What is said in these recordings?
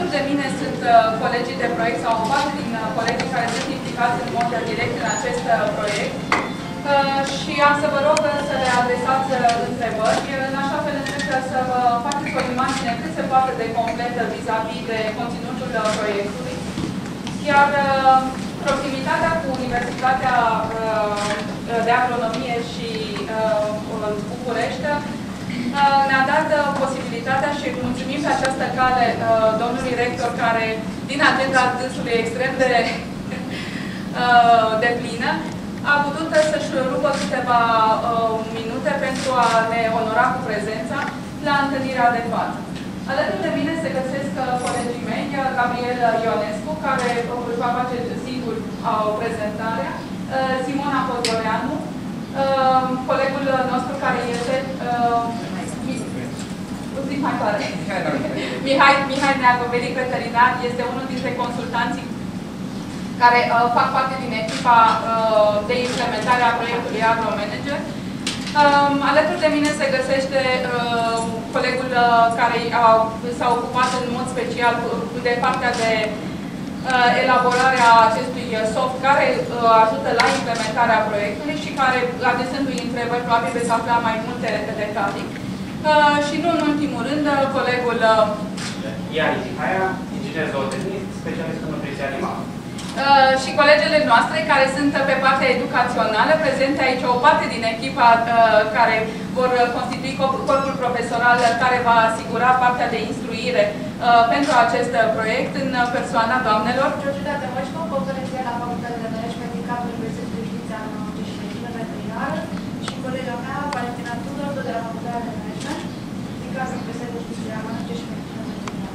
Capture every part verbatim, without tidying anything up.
Alături de mine sunt colegii de proiect sau o parte din colegii care sunt implicați în mod direct în acest proiect. Și am să vă rog să le adresați întrebări, în așa fel încât să vă faceți o imagine cât se poate de completă vis-a-vis de conținutul proiectului. Iar proximitatea cu Universitatea de Agronomie și București ne-a dat posibilitatea și mulțumim pe această cale domnului rector, care din agenda dânsului extrem de, de plină, a putut să-și rupă câteva minute pentru a ne onora cu prezența la întâlnirea de față. Alături de mine se găsesc colegii mei, Gabriel Ionescu, care își va face singur prezentarea, Simona Podoreanu, colegul nostru care este mai tare. Mihai, Mihai Neagu, medic veterinar, este unul dintre consultanții care uh, fac parte din echipa uh, de implementare a proiectului AgroManager. Um, alături de mine se găsește uh, colegul uh, care s-a ocupat în mod special de partea de uh, elaborare a acestui soft, care uh, ajută la implementarea proiectului și care, adresându-i întrebări, probabil veți afla mai multe detalii. Uh, și nu în ultimul rând, colegul uh, Iari Zihaia, inginer zootechnist, specialist în nutriție animală. Uh, și colegele noastre care sunt pe partea educațională, prezente aici o parte din echipa uh, care vor constitui corpul profesoral care va asigura partea de instruire uh, pentru acest proiect în persoana doamnelor Georgina Temoșco, conferențiar la Facultatea de Management din cadrul Universității de Științe Agronomice și Medicină Veterinară, și colega mea, Valentina Tudor, tot de la Facultatea de Management din cadrul Universității de Științe Agronomice și Medicină Veterinară.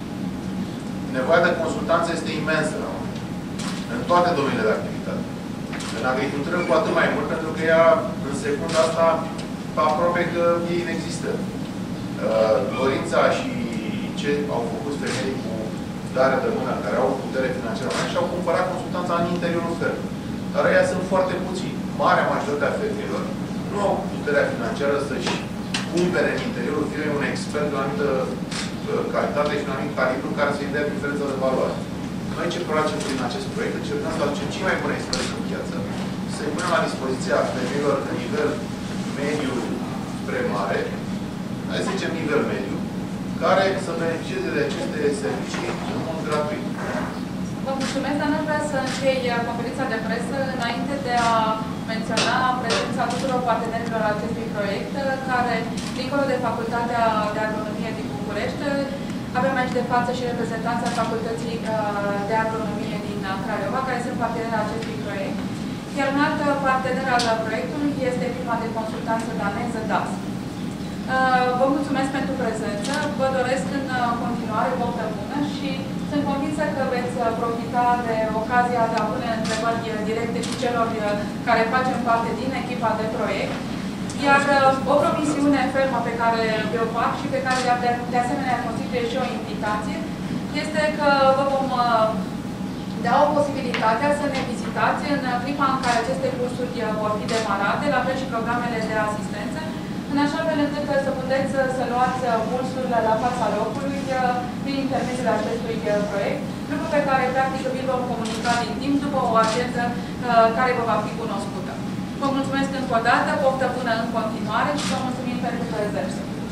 Nevoia de consultanță este imensă în toate domeniile de activitate. În agricultură cu atât mai mult, pentru că ea, în secunda asta, aproape că e inexistă. Uh, dorința și ce au făcut femeii cu darea de mână, care au putere financiară, și au cumpărat consultanța în interiorul fermei. Dar ei sunt foarte puțini. Marea majoritate a femeilor nu au puterea financiară să-și cumpere în interiorul firmei un expert de o anumită uh, calitate și un anumit calibru care să-i dea diferența de valoare. Noi ce facem prin acest proiect? Încercăm să aducem cei mai buni experți în piață, să-i punem la dispoziția femeilor în nivel mediu spre mare, hai să zicem nivel mediu, care să beneficieze de aceste servicii în mod gratuit. Vă mulțumesc, dar nu vreau să închei conferința de presă înainte de a menționa prezența tuturor partenerilor acestui proiect, care, dincolo de Facultatea de Agronomie din București, avem aici de față și reprezentanța Facultății de Agronomie din Craiova, care sunt parteneri acestui proiect. Iar un alt partener al proiectului este firma de consultanță daneză D A S. Vă mulțumesc pentru prezență, vă doresc în continuare poftă bună și sunt convinsă că veți profita de ocazia de a pune întrebări directe și celor care facem parte din echipa de proiect. Iar o promisiune fermă pe care o fac și pe care de asemenea constituie și o invitație, este că vă vom da o posibilitate să ne vizitați în clipa în care aceste cursuri vor fi demarate, la fel și programele de asistență, în așa fel încât să puteți să luați pulsul la fața locului prin intermediul acestui proiect, lucru pe care practic vi-l vom comunica din timp după o agendă care vă va fi cunoscută. Vă mulțumesc încă o dată, poftă bună în continuare și vă mulțumim pentru prezență.